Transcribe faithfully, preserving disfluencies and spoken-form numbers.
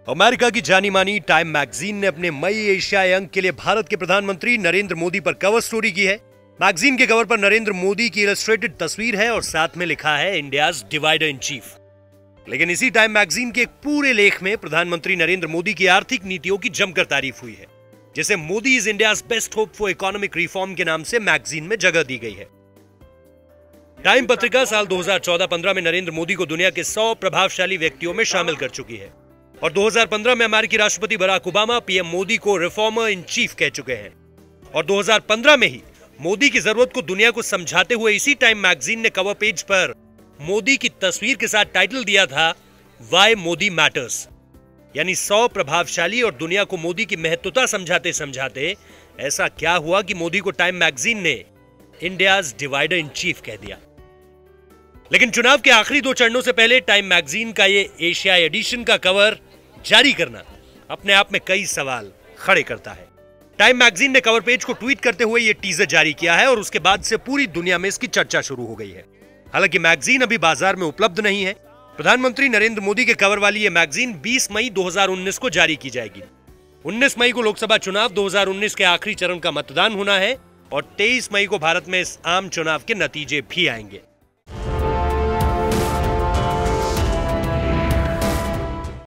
America की जानी मानी टाइम मैगजीन ने अपने मई एशियाई अंक के लिए भारत के प्रधानमंत्री नरेंद्र मोदी पर कवर स्टोरी की है। मैगजीन के कवर पर नरेंद्र मोदी की इलस्ट्रेटेड तस्वीर है और साथ में लिखा है इंडियाज डिवाइडर इन चीफ। लेकिन इसी टाइम मैगजीन के एक पूरे लेख में प्रधानमंत्री नरेंद्र मोदी की आर्थिक नीतियों की जमकर तारीफ हुई है, जिसे Modi is India's best hope for economic reform के नाम से मैगजीन में जगह दी गई है। टाइम पत्रिका साल दो हज़ार चौदह पंद्रह में नरेंद्र मोदी को दुनिया के सौ प्रभावशाली व्यक्तियों में शामिल कर चुकी है और दो हज़ार पंद्रह में अमेरिकी राष्ट्रपति बराक ओबामा पीएम मोदी को रिफॉर्मर इन चीफ कह चुके हैं और दो हज़ार पंद्रह में ही मोदी की जरूरत को दुनिया को समझाते हुए इसी टाइम मैगजीन ने कवर पेज पर मोदी की तस्वीर के साथ टाइटल दिया था वाई मोदी मैटर्स, यानी सौ प्रभावशाली और दुनिया को मोदी की महत्वता समझाते समझाते ऐसा क्या हुआ कि मोदी को टाइम मैगजीन ने इंडियाज डिवाइडर इन चीफ कह दिया। लेकिन चुनाव के आखिरी दो चरणों से पहले टाइम मैगजीन का ये एशियाई एडिशन का कवर जारी करना अपने आप में कई सवाल खड़े करता है। टाइम मैगजीन ने कवर पेज को ट्वीट करते हुए ये टीजर जारी किया है और उसके बाद से पूरी दुनिया में इसकी चर्चा शुरू हो गई है। हालांकि मैगजीन अभी बाजार में उपलब्ध नहीं है। प्रधानमंत्री नरेंद्र मोदी के कवर वाली ये मैगजीन बीस मई दो हज़ार उन्नीस को जारी की जाएगी। उन्नीस मई को लोकसभा चुनाव दो हज़ार उन्नीस के आखिरी चरण का मतदान होना है और तेईस मई को भारत में इस आम चुनाव के नतीजे भी आएंगे।